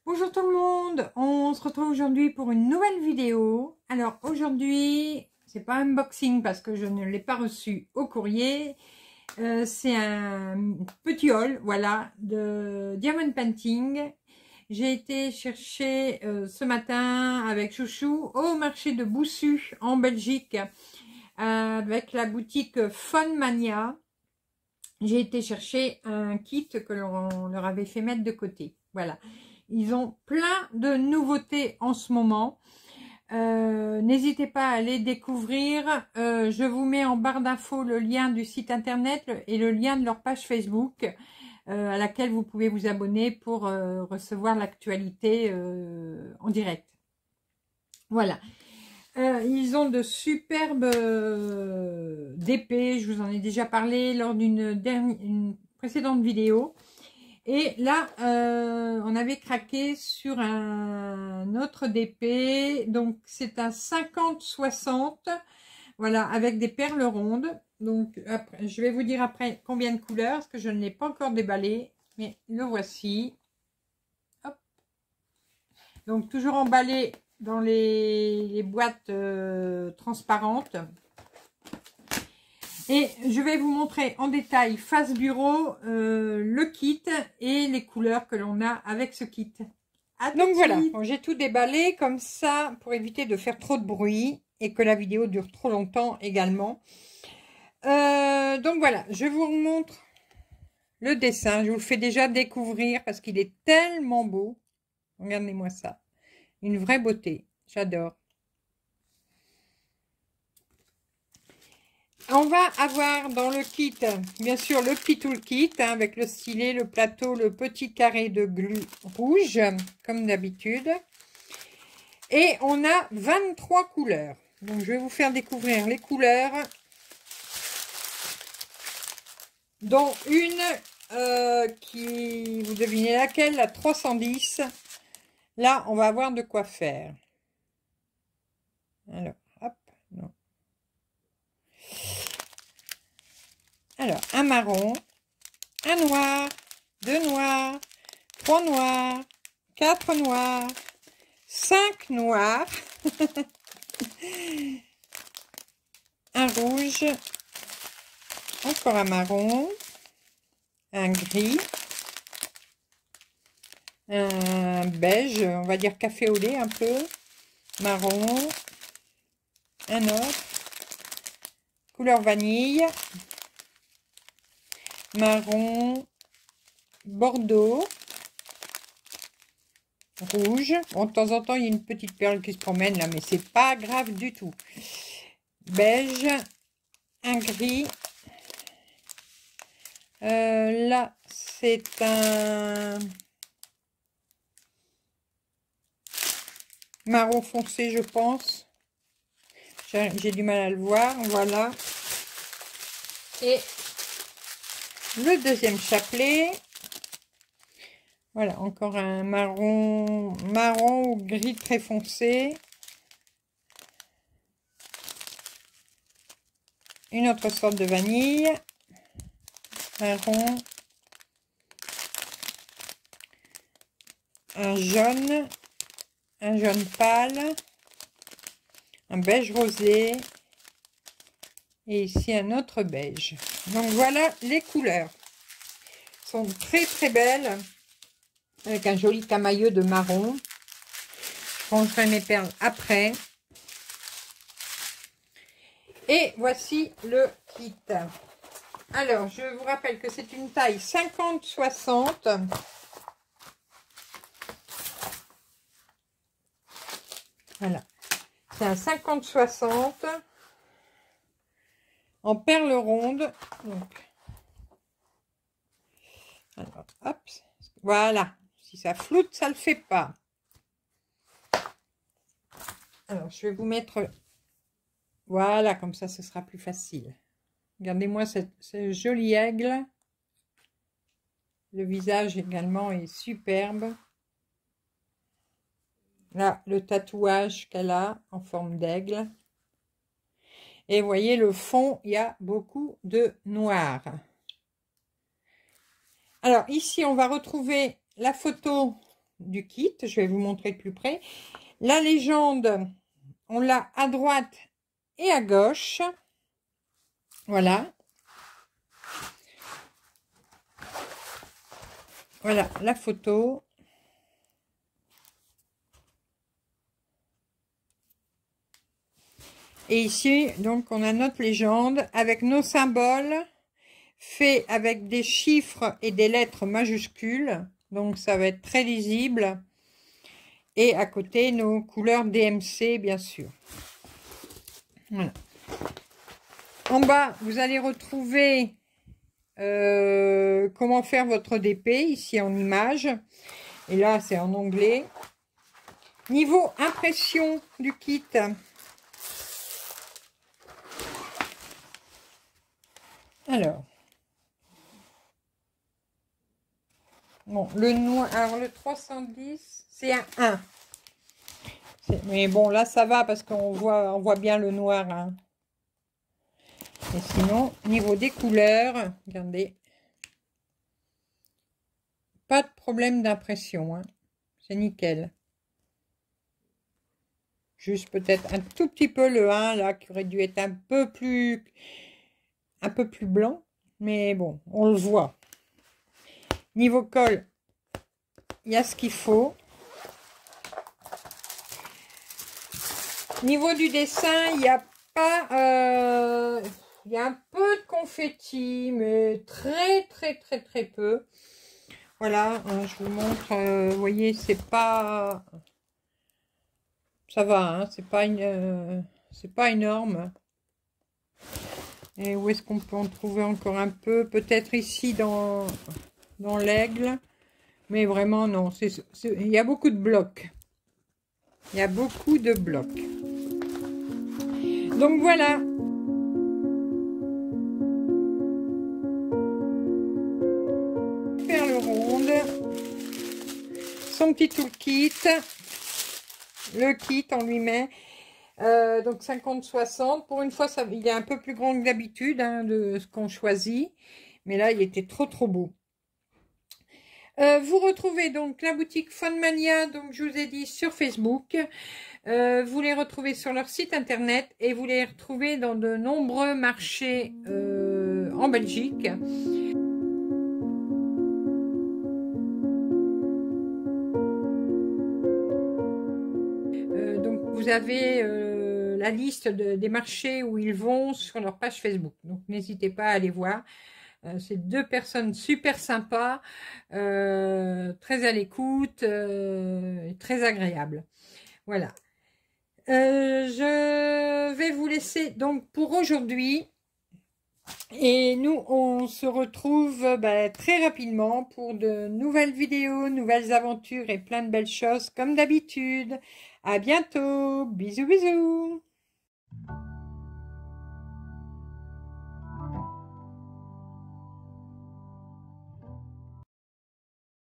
Bonjour tout le monde, on se retrouve aujourd'hui pour une nouvelle vidéo. Alors aujourd'hui, c'est pas un unboxing parce que je ne l'ai pas reçu au courrier. C'est un petit haul, voilà, de Diamond Painting. J'ai été chercher ce matin avec Chouchou au marché de Boussu en Belgique avec la boutique Fun Mania. J'ai été chercher un kit que l'on leur avait fait mettre de côté, voilà. Ils ont plein de nouveautés en ce moment. N'hésitez pas à aller découvrir. Je vous mets en barre d'infos le lien du site internet et le lien de leur page Facebook à laquelle vous pouvez vous abonner pour recevoir l'actualité en direct. Voilà. Ils ont de superbes DP. Je vous en ai déjà parlé lors d'une précédente vidéo. Et là, on avait craqué sur un autre DP. Donc, c'est un 50-60. Voilà, avec des perles rondes. Donc, après, je vais vous dire après combien de couleurs, parce que je ne l'ai pas encore déballé. Mais le voici. Hop. Donc, toujours emballé dans les boîtes transparentes. Et je vais vous montrer en détail face bureau le kit et les couleurs que l'on a avec ce kit. Donc voilà, j'ai tout déballé comme ça pour éviter de faire trop de bruit et que la vidéo dure trop longtemps également. Donc voilà, je vous montre le dessin. Je vous le fais déjà découvrir parce qu'il est tellement beau. Regardez-moi ça. Une vraie beauté. J'adore. On va avoir dans le kit, bien sûr, le petit toolkit hein, avec le stylet, le plateau, le petit carré de glu rouge, comme d'habitude. Et on a 23 couleurs. Donc, je vais vous faire découvrir les couleurs, dont une qui, vous devinez laquelle, la 310. Là, on va avoir de quoi faire. Alors, hop, non. Alors, un marron, un noir, deux noirs, trois noirs, quatre noirs, cinq noirs, un rouge, encore un marron, un gris, un beige, on va dire café au lait un peu, marron, un autre, couleur vanille, marron, bordeaux, rouge. Bon, de temps en temps, il y a une petite perle qui se promène là, mais c'est pas grave du tout. Beige, un gris. Là, c'est un marron foncé, je pense. J'ai du mal à le voir. Voilà. Et le deuxième chapelet, voilà, encore un marron ou gris très foncé. Une autre sorte de vanille, marron, un jaune pâle, un beige rosé, et ici un autre beige. Donc voilà les couleurs. Elles sont très très belles. Avec un joli camailleux de marron. Je rangerai mes perles après. Et voici le kit. Alors, je vous rappelle que c'est une taille 50-60. Voilà. C'est un 50-60. En perles rondes. Donc, alors, hop. Voilà. Si ça floute, ça le fait pas. Alors, je vais vous mettre... Voilà, comme ça, ce sera plus facile. Regardez-moi ce joli aigle. Le visage également est superbe. Là, le tatouage qu'elle a en forme d'aigle. Et vous voyez, le fond, il y a beaucoup de noir. Alors, ici, on va retrouver la photo du kit. Je vais vous montrer de plus près. La légende, on l'a à droite et à gauche. Voilà. Voilà la photo. Et ici, donc, on a notre légende avec nos symboles faits avec des chiffres et des lettres majuscules. Donc, ça va être très lisible. Et à côté, nos couleurs DMC, bien sûr. Voilà. En bas, vous allez retrouver comment faire votre DP, ici en image. Et là, c'est en onglet. Niveau impression du kit. Alors. Bon, le noir, alors le 310, c'est un 1. Mais bon, là, ça va parce qu'on voit bien le noir. Hein. Et sinon, niveau des couleurs, regardez. Pas de problème d'impression. Hein. C'est nickel. Juste peut-être un tout petit peu le 1, là, qui aurait dû être un peu plus blanc. Mais bon, on le voit. Niveau colle, il y a ce qu'il faut. Niveau du dessin, il n'y a pas... il y a un peu de confetti, mais très peu. Voilà, je vous montre. Vous voyez, c'est pas... Ça va, hein, c'est pas énorme. Et où est-ce qu'on peut en trouver encore un peu? Peut-être ici dans l'aigle. Mais vraiment, non. Il y a beaucoup de blocs. Il y a beaucoup de blocs. Donc voilà. Perle ronde. Son petit toolkit. Le kit, on lui met. Donc 50-60. Pour une fois, il est un peu plus grand que d'habitude, hein, de ce qu'on choisit. Mais là, il était trop beau. Vous retrouvez donc la boutique Funmania, donc je vous ai dit sur Facebook. Vous les retrouvez sur leur site internet et vous les retrouvez dans de nombreux marchés en Belgique. Donc vous avez la liste des marchés où ils vont sur leur page Facebook. Donc n'hésitez pas à aller voir. C'est deux personnes super sympas, très à l'écoute, très agréables. Voilà. Je vais vous laisser donc pour aujourd'hui. Et nous, on se retrouve très rapidement pour de nouvelles vidéos, nouvelles aventures et plein de belles choses comme d'habitude. À bientôt. Bisous, bisous.